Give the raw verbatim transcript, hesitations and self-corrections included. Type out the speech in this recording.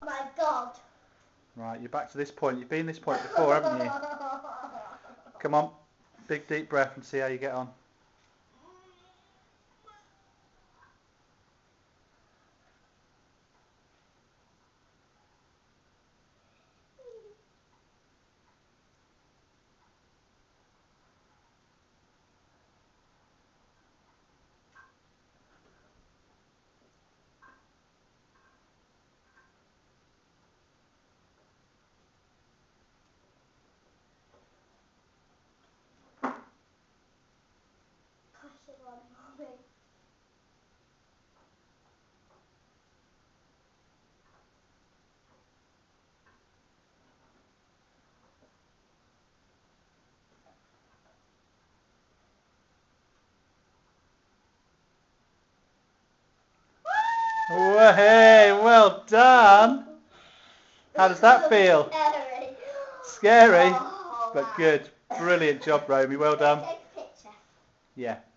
my God. Right, you're back to this point. You've been this point before, haven't you? Come on, big deep breath and see how you get on. Push it on, Romy. Oh, hey, well done. How does that feel? Scary. Scary, Oh, but wow. good. Brilliant job, Romy. Well done. Take a picture. Yeah.